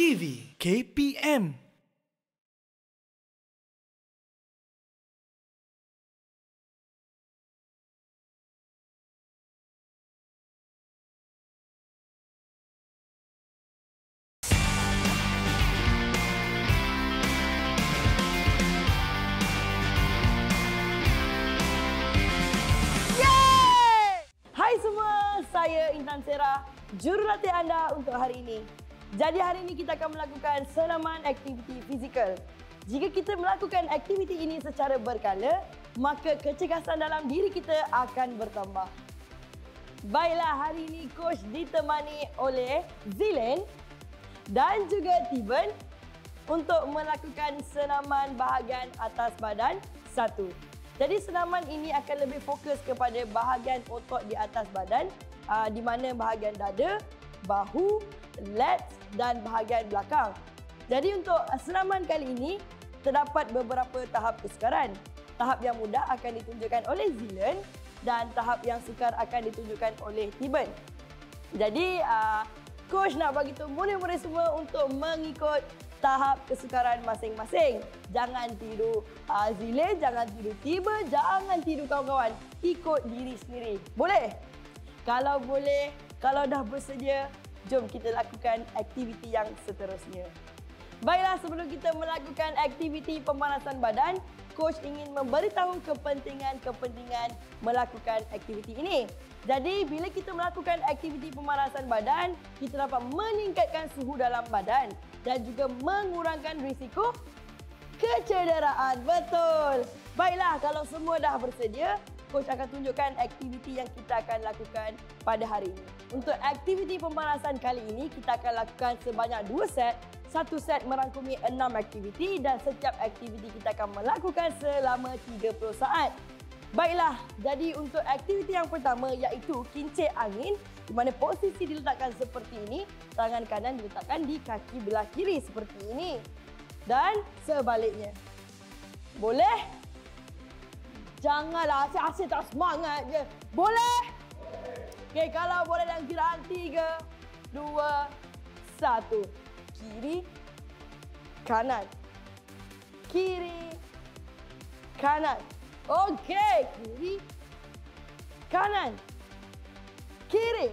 TV KPM. Hai semua, saya Intan Sera, jurulatih anda untuk hari ini. Jadi hari ini kita akan melakukan senaman aktiviti fizikal. Jika kita melakukan aktiviti ini secara berkala, maka kecergasan dalam diri kita akan bertambah. Baiklah, hari ini coach ditemani oleh Zilen dan juga Tiben untuk melakukan senaman bahagian atas badan 1. Jadi senaman ini akan lebih fokus kepada bahagian otot di atas badan, di mana bahagian dada, bahu, lats dan bahagian belakang. Jadi untuk senaman kali ini terdapat beberapa tahap kesukaran. Tahap yang mudah akan ditunjukkan oleh Zilen dan tahap yang sukar akan ditunjukkan oleh Tiben. Jadi coach nak bagi tahu murid-murid semua untuk mengikut tahap kesukaran masing-masing. Jangan tiru Zilen, jangan tiru Tiben, jangan tiru kawan-kawan. Ikut diri sendiri. Boleh? Kalau boleh, kalau dah bersedia, jom kita lakukan aktiviti yang seterusnya. Baiklah, sebelum kita melakukan aktiviti pemanasan badan, coach ingin memberitahu kepentingan melakukan aktiviti ini. Jadi, bila kita melakukan aktiviti pemanasan badan, kita dapat meningkatkan suhu dalam badan dan juga mengurangkan risiko kecederaan. Betul. Baiklah, kalau semua dah bersedia, coach akan tunjukkan aktiviti yang kita akan lakukan pada hari ini. Untuk aktiviti pemanasan kali ini, kita akan lakukan sebanyak 2 set. Satu set merangkumi 6 aktiviti dan setiap aktiviti kita akan melakukan selama 30 saat. Baiklah, jadi untuk aktiviti yang pertama iaitu kincir angin, di mana posisi diletakkan seperti ini, tangan kanan diletakkan di kaki belah kiri seperti ini. Dan sebaliknya. Boleh? Janganlah asyik-asyik tak semangat je. Boleh? Okey, kalau boleh dalam kiraan 3, 2, 1. Kiri, kanan. Kiri, kanan. Okey, kiri, kanan. Kiri,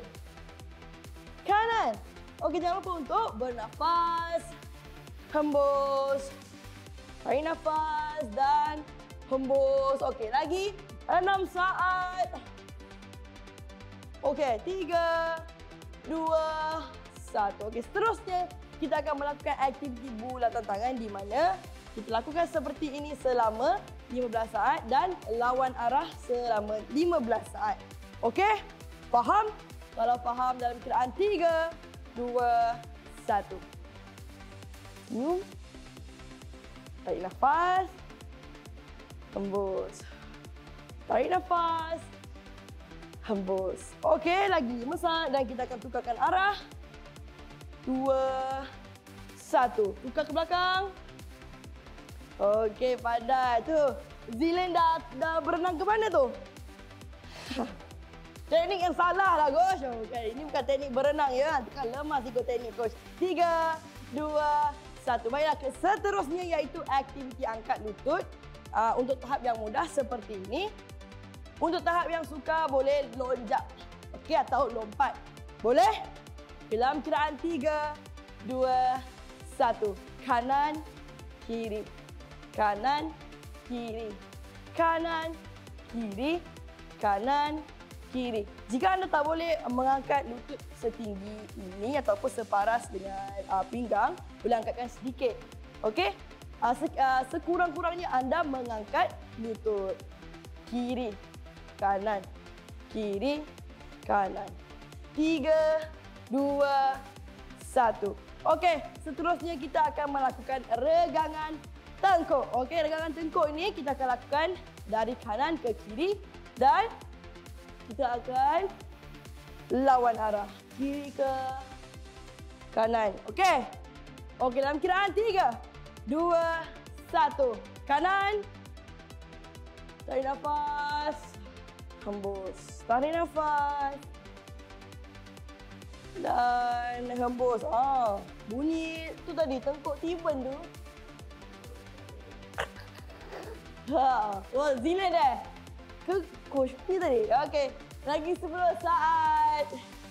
kanan. Okey, jangan lupa untuk bernafas. Hembus. Tarik nafas dan hembus. Okey, lagi 6 saat. Okey, 3, 2, 1. Okey, seterusnya kita akan melakukan aktiviti bulatan tangan di mana kita lakukan seperti ini selama 15 saat dan lawan arah selama 15 saat. Okey? Faham? Kalau faham dalam kiraan 3, 2, 1. Senyum. Tarik nafas. Hembus. Tarik nafas. Hembus. Okey, lagi 5 saat dan kita akan tukarkan arah. 2, 1. Tukar ke belakang. Okey, pandai. Tu, Zilen dah berenang ke mana tu? Teknik yang salah lah, coach. Okey, ini bukan teknik berenang ya. Kan lemas ikut teknik, coach. 3, 2, 1. Baiklah, seterusnya iaitu aktiviti angkat lutut. Untuk tahap yang mudah seperti ini. Untuk tahap yang sukar boleh lonjak. Okey, atau lompat. Boleh? Dalam kiraan 3, 2, 1. Kanan, kiri. Kanan, kiri. Kanan, kiri. Kanan, kiri. Jika anda tak boleh mengangkat lutut setinggi ini ataupun separas dengan pinggang, boleh angkatkan sedikit. Okey? Sekurang-kurangnya anda mengangkat lutut. Kiri, kanan, kiri, kanan. 3, 2, 1. Okey, seterusnya kita akan melakukan regangan tengkuk. Okey, regangan tengkuk ini kita akan lakukan dari kanan ke kiri dan kita akan lawan arah. Kiri ke kanan. Okey. Okey, dalam kiraan 3, 2, 1. Kanan. Tarik nafas. Hembus. Tarik nafas. Dan hembus. Bunyi tu tadi, tengkuk Steven tu. Zilin dah. Ke coach ni tadi? Okey. Lagi 10 saat.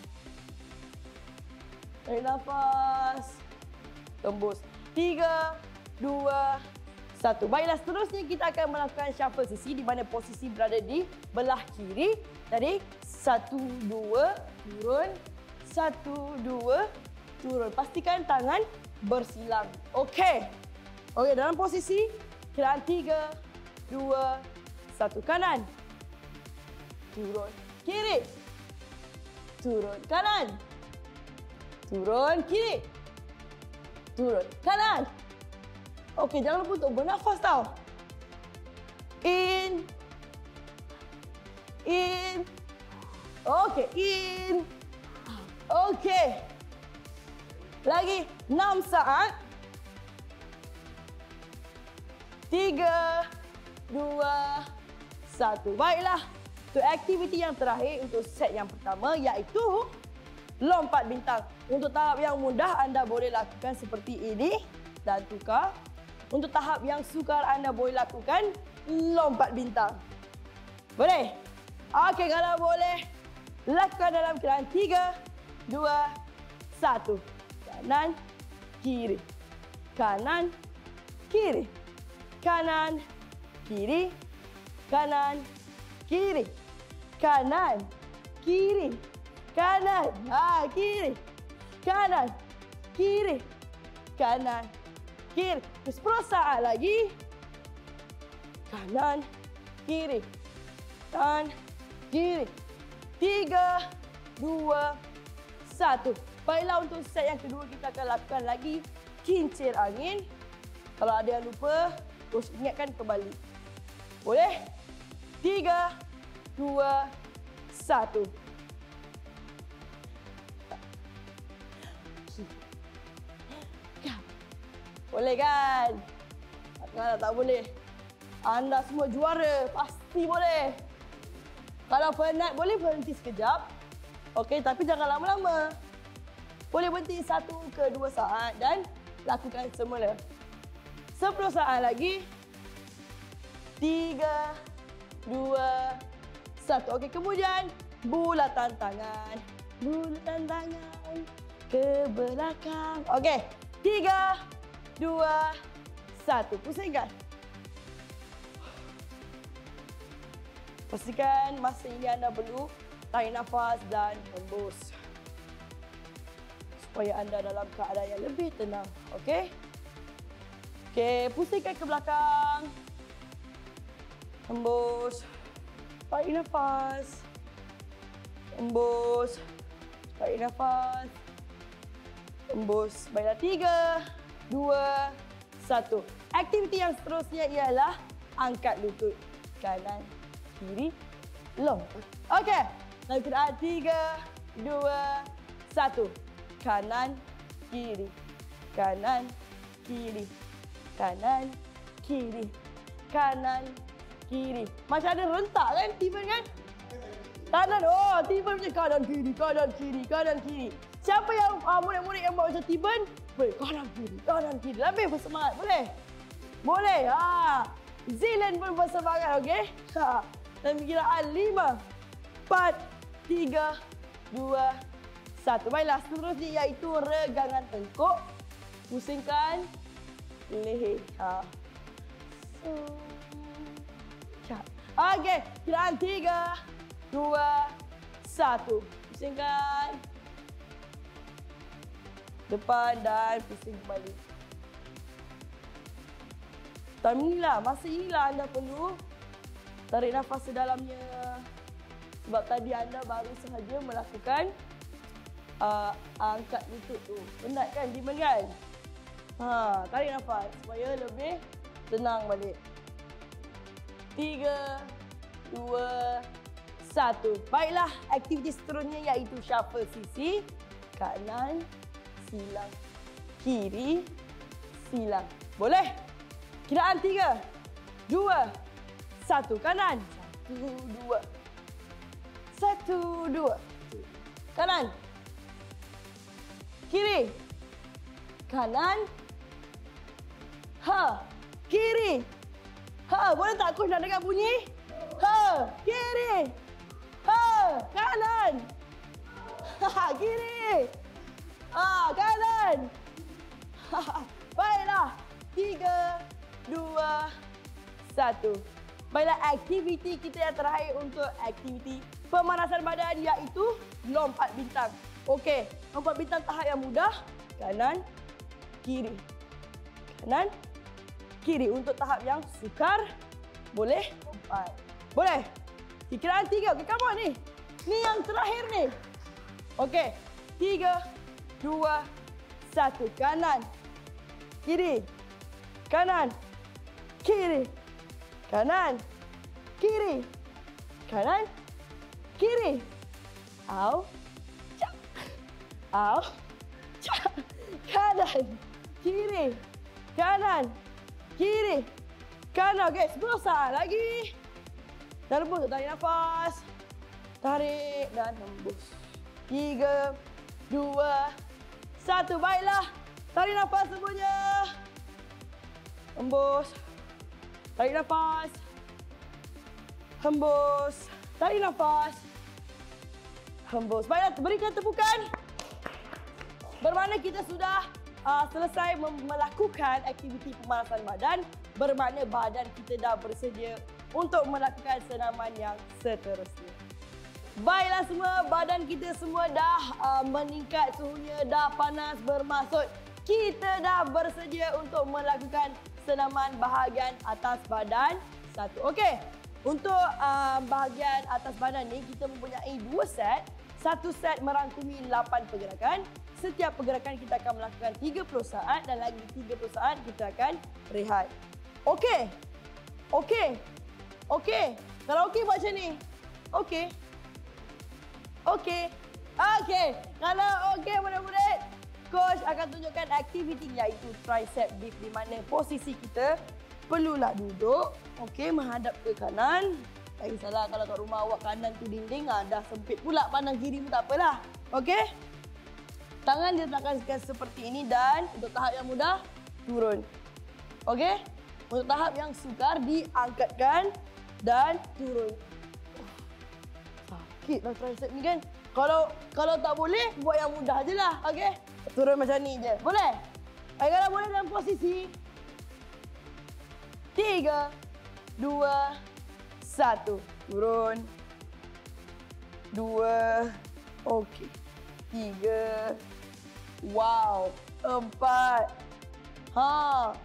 Tarik nafas. Tembus. 3, 2, 1. Baiklah, seterusnya kita akan melakukan shuffle sisi di mana posisi berada di belah kiri. Jadi 1, 2, turun. 1, 2, turun. Pastikan tangan bersilang. Okey. Okey, dalam posisi kiraan 3, 2, 1. Kanan. Turun. Kiri. Turun. Kanan. Turun. Kiri. Turun. Kanan. Okey, jangan lupa untuk bernafas tau. In. In. Okey, in. Okey. Lagi 6 saat. 3, 2, 1. Baiklah. Untuk aktiviti yang terakhir untuk set yang pertama iaitu lompat bintang. Untuk tahap yang mudah anda boleh lakukan seperti ini dan tukar. Untuk tahap yang sukar anda boleh lakukan lompat bintang. Boleh? Okey, kalau boleh lakukan dalam kiraan 3, 2, 1. Kanan, kiri. Kanan, kiri. Kanan, kiri. Kanan, kiri. Kanan, kiri. Kanan, kiri. Kanan, kiri. Kanan, kiri. 10 saat lagi. Kanan, kiri. Kanan, kiri. 3, 2, 1. Baiklah, untuk set yang kedua kita akan lakukan lagi kincir angin. Kalau ada yang lupa, terus ingatkan kembali. Boleh? 3, 2, 1. Boleh kan? Kalau tak boleh, anda semua juara. Pasti boleh. Kalau penat, boleh berhenti sekejap. Okey, tapi jangan lama-lama. Boleh berhenti 1 ke 2 saat dan lakukan semula. 10 saat lagi. 3, 2, 1. Okey, kemudian bulatan tangan. Bulatan tangan ke belakang. Okey, 3, 2, 1. Pusingkan. Pastikan masa ini anda perlu tarik nafas dan hembus. Supaya anda dalam keadaan yang lebih tenang. Okey? Okey, pusingkan ke belakang. Hembus. Tarik nafas. Hembus. Tarik nafas. Hembus. Baiklah, 3, 2, 1. Aktiviti yang seterusnya ialah angkat lutut. Kanan, kiri, lompat. Okey. Dalam kiraan 3, 2, 1. Kanan, kiri. Kanan, kiri. Kanan, kiri. Kanan, kiri. Macam ada rentak kan, Steven kan? Kanan, Steven punya kanan, kiri, kanan, kiri, kanan, kiri. Siapa yang murid-murid yang buat macam Steven? Boleh, kanan, kiri, kanan, kiri. Lebih bersemangat, boleh? Boleh, Zilen pun bersemangat, okey? Dalam kiraan 5, 4, 3, 2, 1. Baiklah, seterusnya iaitu regangan tengkuk. Pusingkan leher. Okey, kiraan 3, 2, 1. Pusingkan depan dan pusing kembali. Time inilah, masa inilah anda perlu tarik nafas sedalamnya. Sebab tadi anda baru sahaja melakukan angkat lutut tu. Penat kan, Diman kan? Tarik nafas supaya lebih tenang balik. 3, 2, 1. Baiklah, aktiviti seterusnya iaitu shuffle sisi. Kanan, silang. Kiri, silang. Boleh? Kiraan 3, 2, 1. Kanan. 1, 2. 1, 2. Kanan. kiri, kanan, ha, kiri, ha, boleh tak coach nak dengar bunyi? Ha, kiri, ha, kanan, ha, kiri, ha, kanan. Baiklah, 3, 2, 1. Baiklah, aktiviti kita yang terakhir untuk aktiviti pemanasan badan iaitu lompat bintang. Okey, lompat bintang tahap yang mudah. Kanan, kiri. Kanan, kiri. Untuk tahap yang sukar, boleh lompat. Boleh? Kiraan 3. Okay, come on ni. Ni yang terakhir ni. Okey, 3, 2, 1. Kanan, kiri. Kanan, kiri. Kanan, kiri. Kanan, kiri. Au. Cak. Au. Cak. Kanan, kiri. Kanan, kiri. Kanan. Okey, 10 saat lagi. Jangan lupa untuk tarik nafas. Tarik dan hembus. 3, 2, 1. Baiklah. Tarik nafas semuanya. Hembus. Tarik nafas. Hembus. Tarik nafas. Hembus. Baiklah, berikan tepukan. Bermakna kita sudah selesai melakukan aktiviti pemanasan badan. Bermakna badan kita dah bersedia untuk melakukan senaman yang seterusnya. Baiklah semua, badan kita semua dah meningkat suhunya, dah panas, bermaksud kita dah bersedia untuk melakukan senaman bahagian atas badan 1. Okey, untuk bahagian atas badan ni kita mempunyai 2 set. 1 set merangkumi 8 pergerakan. Setiap pergerakan kita akan melakukan 30 saat dan lagi 30 saat kita akan rehat. Okey. Okey. Okey. Kalau okey buat macam ni. Okey. Okey. Okey. Kalau okey murid-murid, coach akan tunjukkan aktiviti iaitu tricep lift di mana posisi kita perlulah duduk, okey, menghadap ke kanan. Tak kisahlah kalau kat rumah awak kanan tu dinding, dah sempit pula pandang kiri pun tak apalah. Okey? Tangan diletakkan seperti ini dan untuk tahap yang mudah, turun. Okey? Untuk tahap yang sukar, diangkatkan dan turun. Sakitlah tricep ni kan. Kalau tak boleh, buat yang mudah je lah. Okey? Turun macam ni je. Boleh? Kalau boleh dalam posisi 3, 2, 1. Turun. 2. Okey. 3. Wow. 4. Ha.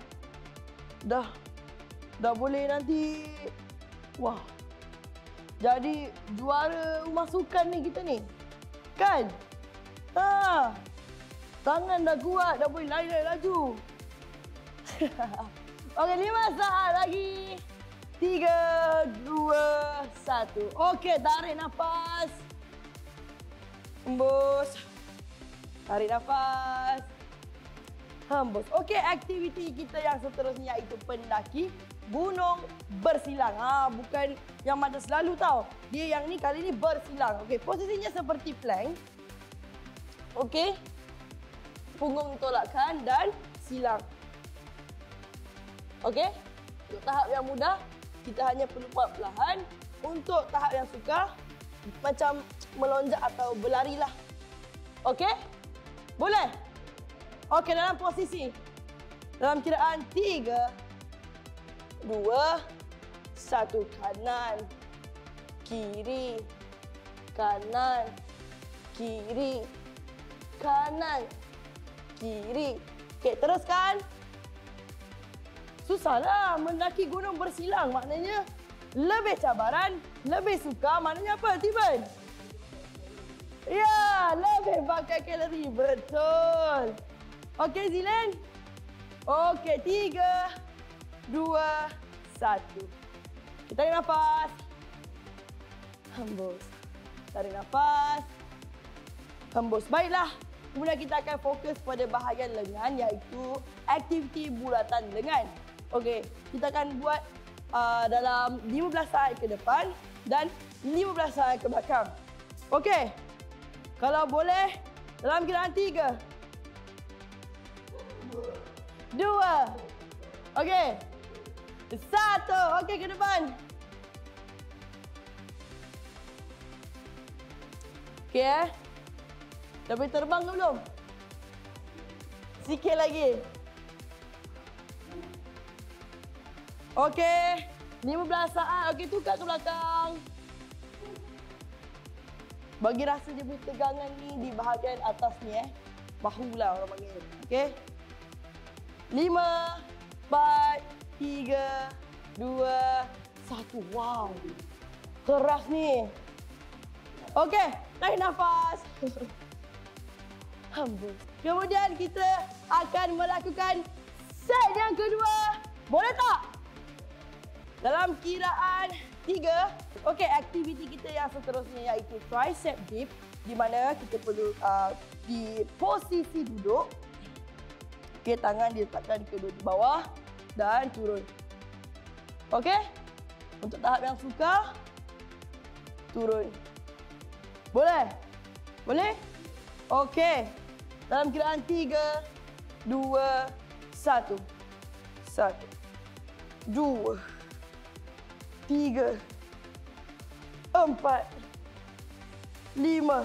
Dah boleh nanti. Wah. Jadi juara rumah sukan ni kita ni. Kan? Ha. Tangan dah kuat, dah boleh lari laju. Okey, 5 saat lagi. 3, 2, 1. Okey, tarik nafas. Hembus. Tarik nafas. Hembus. Okey, aktiviti kita yang seterusnya iaitu pendaki gunung bersilang. Bukan yang macam selalu tau. Dia yang ni kali ni bersilang. Okey, posisinya seperti plank. Okey. Punggung tolakkan dan silang. Okey. Untuk tahap yang mudah, kita hanya perlu buat perlahan. Untuk tahap yang sukar, macam melonjak atau berlari lah. Okey? Boleh? Okey, dalam posisi. Dalam kiraan 3, 2, 1. Kanan, kiri, kanan, kiri, kanan, kiri. Okey, teruskan. Susahlah mendaki gunung bersilang. Maknanya lebih cabaran, lebih sukar. Maknanya apa, Steven? Ya, lebih pakai kalori. Betul. Okey, Zilan. Okey, 3, 2, 1. Kita tarik nafas. Hembus. Tarik nafas. Hembus. Baiklah. Kemudian kita akan fokus pada bahagian lengan iaitu aktiviti bulatan lengan. Okey, kita akan buat dalam 15 saat ke depan dan 15 saat ke belakang. Okey, kalau boleh dalam kiraan 3, Dua. Okey. Satu. Okey, ke depan. Okey. Dah boleh terbang ke belum? Sikit lagi. Okey. 15 saat. Okey, tukar ke belakang. Bagi rasa dia punya tegangan ni di bahagian atas ni bahu lah orang panggil. Okey. 5, 4, 3, 2, 1. Wow. Keras ni. Okey, tarik nafas. Hembus. Kemudian kita akan melakukan set yang kedua. Boleh tak? Dalam kiraan 3. Okey, aktiviti kita yang seterusnya iaitu tricep dip, di mana kita perlu di posisi duduk. Okey, tangan diletakkan kedua di bawah dan turun. Okey? Untuk tahap yang suka, turun. Boleh? Boleh? Okey. Dalam kiraan 3, 2, 1. 1, 2, 3, 4, 5,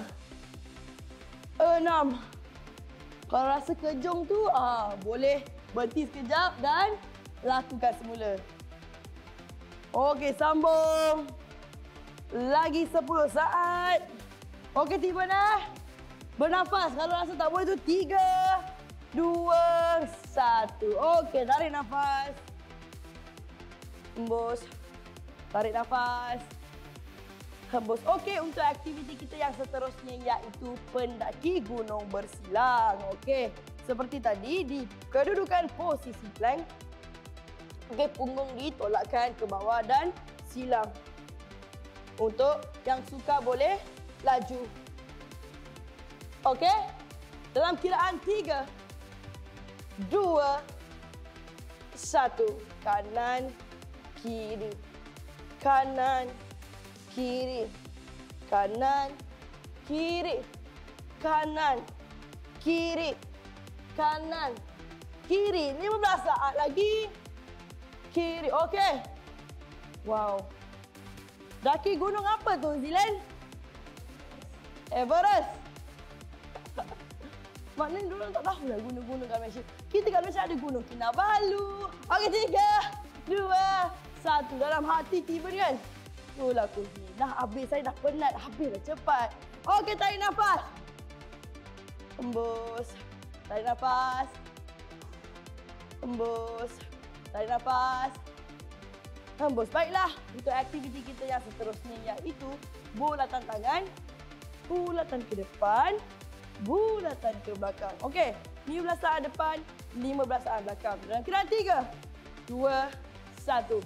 6. Kalau rasa kejung tu, boleh berhenti sekejap dan lakukan semula. Okey, sambung. Lagi 10 saat. Okey, tiba dah. Bernafas. Kalau rasa tak boleh tu 3, 2, 1. Okey, tarik nafas. Hembus. Tarik nafas. Hembus. Okey, untuk aktiviti kita yang seterusnya iaitu pendaki gunung bersilang. Okey, seperti tadi di kedudukan posisi plank. Okey, punggung ditolakkan ke bawah dan silang. Untuk yang suka boleh laju. Okey, dalam kiraan 3, 2, 1. Kanan, kiri. Kanan, kiri. Kanan, kiri. Kanan, kiri. Kanan, kiri. 15 saat lagi. Kiri. Okey. Wow. Daki gunung apa tu, Zilan? Everest. Maknanya diorang tak tahu lah gunung-gunung kat Malaysia. Kita kat Malaysia ada gunung Kinabalu. Okey, 3, 2, 1. Dalam hati tiba ni kan. Itulah aku ni. Dah habis, saya dah penat. Habislah cepat. Okey, tarik nafas. Hembus. Tarik nafas. Hembus. Tarik nafas. Hembus. Baiklah, untuk aktiviti kita yang seterusnya iaitu bulatan tangan, bulatan ke depan, bulatan ke belakang. Okey, 15 saat depan, 15 saat belakang. Dalam kiraan 3, 2, 1.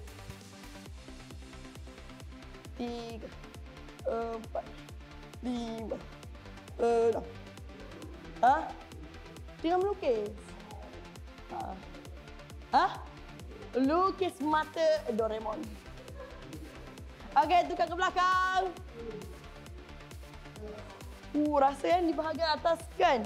3, 4, 5, 6. Tengah melukis? Lukis mata Doraemon. Okey, tukar ke belakang. Rasa yang di bahagian atas kan?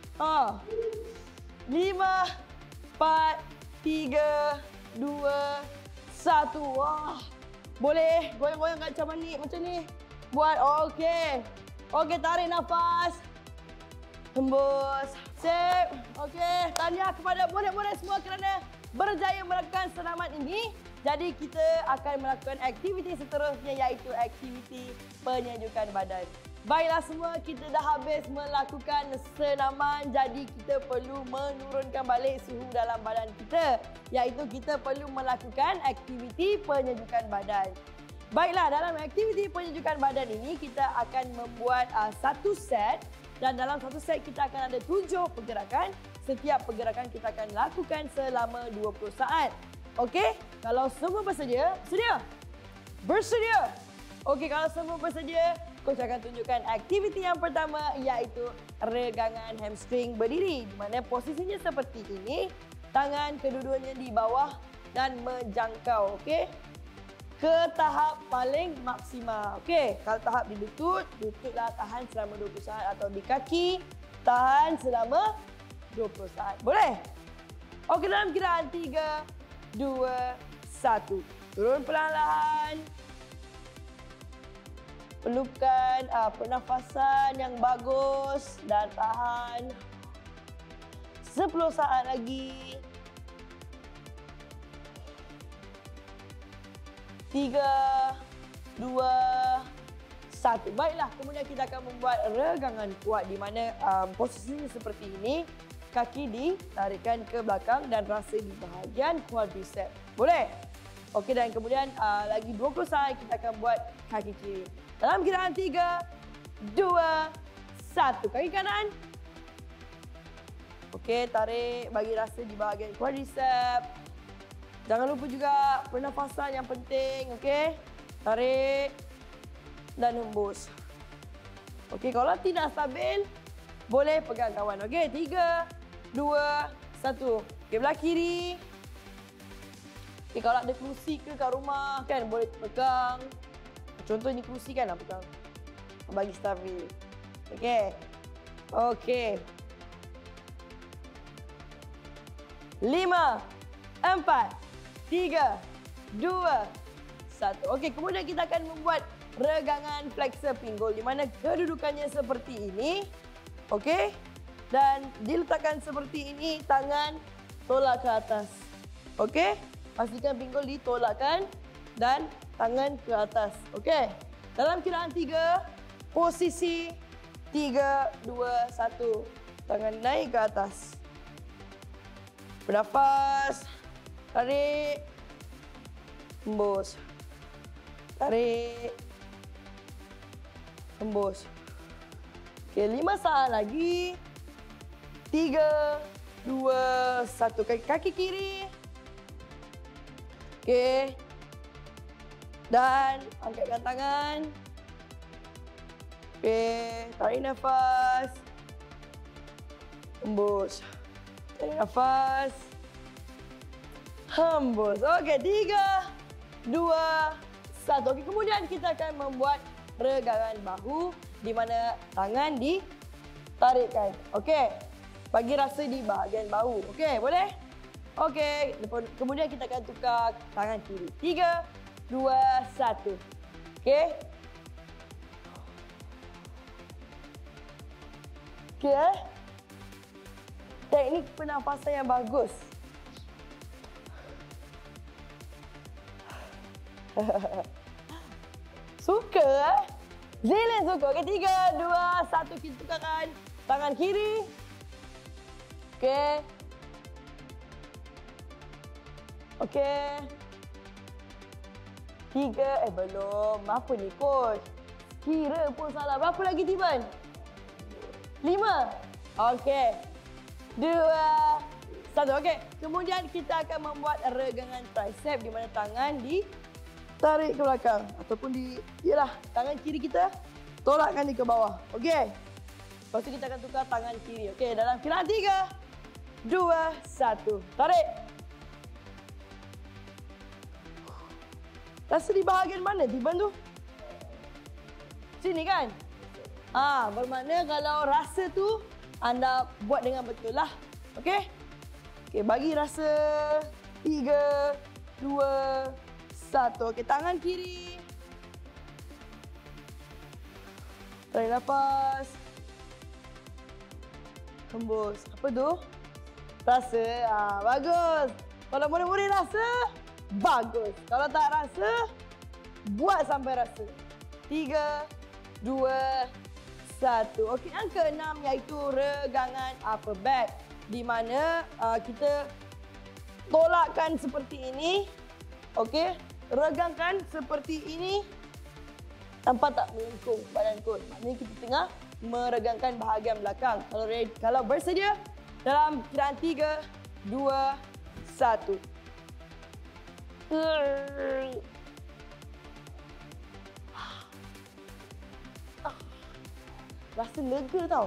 5, 4, 3, 2, 1. Wah. Boleh goyang-goyang macam ni. Buat. Okey. Okey, tarik nafas. Hembus. Sip. Okey, tahniah kepada budak-budak semua kerana berjaya melakukan senaman ini. Jadi kita akan melakukan aktiviti seterusnya iaitu aktiviti penyejukan badan. Baiklah semua, kita dah habis melakukan senaman. Jadi kita perlu menurunkan balik suhu dalam badan kita. Iaitu kita perlu melakukan aktiviti penyejukan badan. Baiklah, dalam aktiviti penyejukan badan ini kita akan membuat satu set. Dan dalam satu set kita akan ada 7 pergerakan. Setiap pergerakan kita akan lakukan selama 20 saat. Okey? Kalau semua bersedia, bersedia. Okey, kalau semua bersedia, coach akan tunjukkan aktiviti yang pertama iaitu regangan hamstring berdiri. Di mana posisinya seperti ini, tangan kedua-duanya di bawah dan menjangkau. Okey? Ke tahap paling maksimal. Okey, kalau tahap di lutut, lututlah tahan selama 20 saat atau di kaki, tahan selama 20 saat. Boleh? Okey, dalam kiraan 3, 2, 1. Turun perlahan-lahan. Perlukan pernafasan yang bagus dan tahan. 10 saat lagi. 3, 2, 1. Baiklah, kemudian kita akan membuat regangan kuat di mana posisinya seperti ini. Kaki ditarikkan ke belakang dan rasa di bahagian quadricep. Boleh? Okey, dan kemudian lagi 20 saat kita akan buat kaki kiri. Dalam kiraan 3, 2, 1. Kaki kanan. Okey, tarik bagi rasa di bahagian quadricep. Jangan lupa juga pernafasan yang penting, okey? Tarik dan hembus. Okey, kalau tidak stabil, boleh pegang kawan. Okey, 3, 2, 1. Okey, belah kiri. Okey, kalau ada kerusi ke kat rumah kan, boleh pegang. Contoh ni kerusi kan, pegang. Bagi stabil. Okey. Okey. 5, 4, 3, 2, 1. Okey, kemudian kita akan membuat regangan flexor pinggul di mana kedudukannya seperti ini. Okey? Dan diletakkan seperti ini, tangan tolak ke atas. Okey? Pastikan pinggul ditolakkan dan tangan ke atas. Okey? Dalam kiraan 3, posisi 3, 2, 1. Tangan naik ke atas. Bernafas. Tarik. Hembus. Tarik. Hembus. Okey, 5 saat lagi. 3, 2, 1. Kaki kiri. Okey. Dan angkatkan tangan. Okey, tarik nafas. Hembus. Tarik nafas. Hembus. Okey, 3, 2, 1. Okey, kemudian kita akan membuat regangan bahu di mana tangan ditarikkan. Okey. Bagi rasa di bahagian bahu. Okey, boleh? Okey, kemudian kita akan tukar tangan kiri. 3, 2, 1. Okey. Okey. Teknik pernafasan yang bagus. Suka Zilin suka. Okey, 3, 2, 1. Kita tukarkan tangan kiri. Okey. Okey. 3, belum. Apa ni coach? Kira pun salah. Berapa lagi Tiban? 5. Okey. 2, 1. Okey. Kemudian kita akan membuat regangan tricep di mana tangan ditarik ke belakang ataupun tangan kiri kita tolakkan ke bawah. Okey. Lepas tu kita akan tukar tangan kiri. Okey, dalam kiraan 3, 2, 1. Tarik. Rasa di bahagian mana Tiban tu? Sini kan? Bermakna kalau rasa tu anda buat dengan betul lah. Okey? Okey, bagi rasa 3, 2, 1. Okey, tangan kiri. Tarik nafas. Hembus. Apa tu? Rasa. Bagus. Kalau murid-murid rasa, bagus. Kalau tak rasa, buat sampai rasa. 3, 2, 1. Okey, yang ke-6 iaitu regangan upper back. Di mana kita tolakkan seperti ini. Okey, regangkan seperti ini. Nampak tak melengkung badan kot? Maknanya kita tengah meregangkan bahagian belakang. Kalau bersedia, dalam kiraan 3, 2, 1. Rasa lega tau.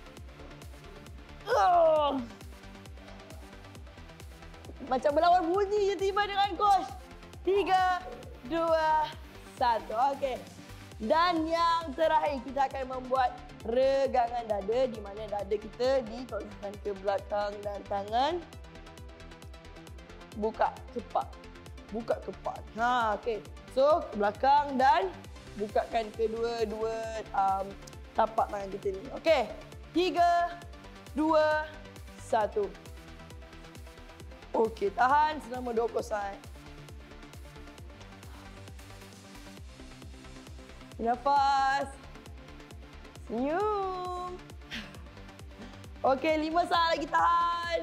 Macam berlawan bunyi je tiba dengan coach. 3, 2, 1. Okey. Dan yang terakhir kita akan membuat regangan dada di mana dada kita ditolakkan ke belakang dan tangan buka kepak. Buka kepak. Ha, okey. So, ke belakang dan bukakan kedua-dua tapak tangan kita ni. Okey. 3, 2, 1. Okey, tahan selama 20 saat. Nafas. Senyum. Okey, 5 saat lagi tahan.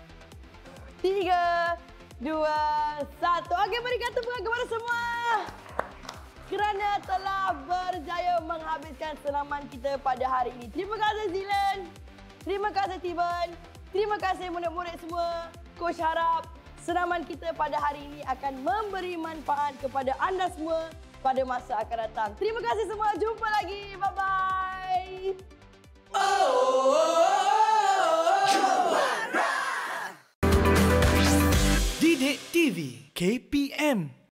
3, 2, 1. Okey, berikan tepukan kepada semua. Kerana telah berjaya menghabiskan senaman kita pada hari ini. Terima kasih Zilan. Terima kasih Tiban. Terima kasih murid-murid semua. Coach harap senaman kita pada hari ini akan memberi manfaat kepada anda semua pada masa akan datang. Terima kasih semua. Jumpa lagi. Bye-bye. Didik TV KPM